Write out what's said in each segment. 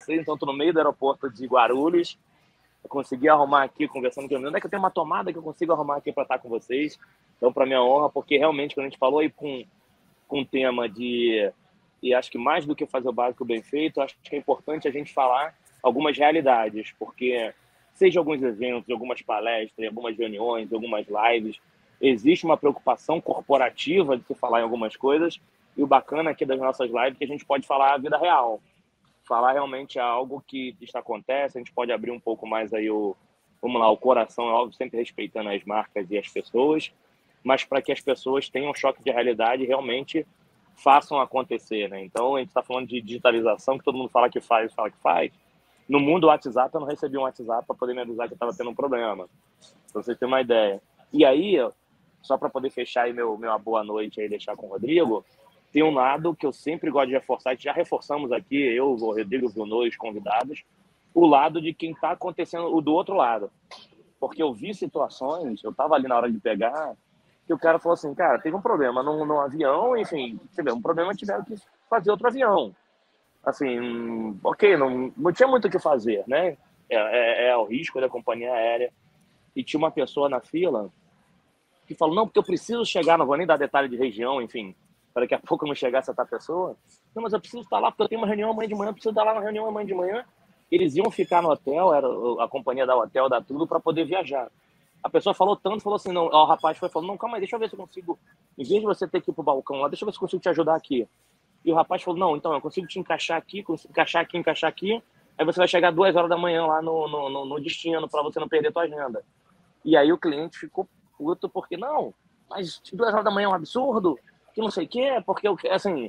vocês, então estou no meio do aeroporto de Guarulhos. Eu consegui arrumar aqui, conversando com o onde é que eu tenho uma tomada que eu consigo arrumar aqui para estar com vocês. Então, para minha honra, porque realmente, quando a gente falou aí com o tema de... E acho que mais do que fazer o básico bem feito, acho que é importante a gente falar algumas realidades, porque seja alguns eventos, algumas palestras, algumas reuniões, algumas lives, existe uma preocupação corporativa de se falar em algumas coisas, e o bacana aqui das nossas lives é que a gente pode falar a vida real, falar realmente algo que está acontece, a gente pode abrir um pouco mais aí vamos lá, o coração, é óbvio, sempre respeitando as marcas e as pessoas, mas para que as pessoas tenham um choque de realidade e realmente façam acontecer, né? Então, a gente está falando de digitalização, que todo mundo fala que faz, fala que faz. No mundo do WhatsApp, eu não recebi um WhatsApp para poder me avisar que eu estava tendo um problema, para vocês terem uma ideia. E aí, só para poder fechar aí meu boa noite e deixar com o Rodrigo, tem um lado que eu sempre gosto de reforçar, que já reforçamos aqui, eu, o Rodrigo, Bruno, os convidados, o lado de quem está acontecendo, o do outro lado. Porque eu vi situações, eu estava ali na hora de pegar, que o cara falou assim, cara, teve um problema no avião, enfim, um problema, tiveram que fazer outro avião. Assim, ok, não tinha muito o que fazer, né? É o risco da companhia aérea. E tinha uma pessoa na fila que falou, não, porque eu preciso chegar, não vou nem dar detalhe de região, enfim, para daqui a pouco não chegar essa pessoa. Não, mas eu preciso estar lá, porque eu tenho uma reunião amanhã de manhã, eu preciso estar lá na reunião amanhã de manhã. Eles iam ficar no hotel, era a companhia da hotel, da tudo, para poder viajar. A pessoa falou tanto, falou assim, não, ó, o rapaz foi falando, não, calma aí, deixa eu ver se eu consigo, em vez de você ter que ir pro balcão lá, deixa eu ver se eu consigo te ajudar aqui. E o rapaz falou, não, então eu consigo te encaixar aqui, encaixar aqui, aí você vai chegar 2 horas da manhã lá no destino, para você não perder a tua agenda. E aí o cliente ficou puto, porque não, mas 2 horas da manhã é um absurdo, que não sei o quê, porque, assim,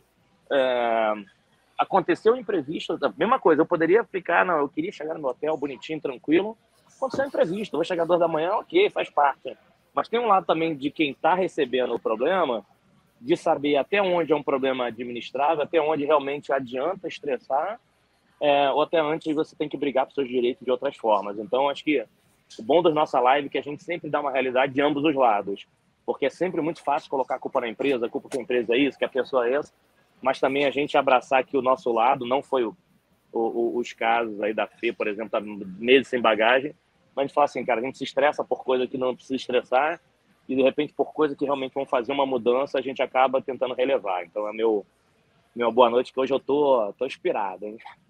aconteceu um imprevisto, a mesma coisa, eu poderia ficar, não, eu queria chegar no meu hotel bonitinho, tranquilo, aconteceu um imprevisto, eu vou chegar 2 da manhã, ok, faz parte. Mas tem um lado também de quem está recebendo o problema, de saber até onde é um problema administrável, até onde realmente adianta estressar, ou até antes você tem que brigar por seus direitos de outras formas. Então, acho que o bom da nossa live é que a gente sempre dá uma realidade de ambos os lados, porque é sempre muito fácil colocar a culpa na empresa, a culpa que a empresa é isso, que a pessoa é essa, mas também a gente abraçar que o nosso lado não foi os casos aí da Fê, por exemplo, tá meses sem bagagem, mas a gente fala assim, cara, a gente se estressa por coisa que não precisa estressar e, de repente, por coisa que realmente vão fazer uma mudança, a gente acaba tentando relevar. Então, é meu boa noite, que hoje eu tô inspirado, hein?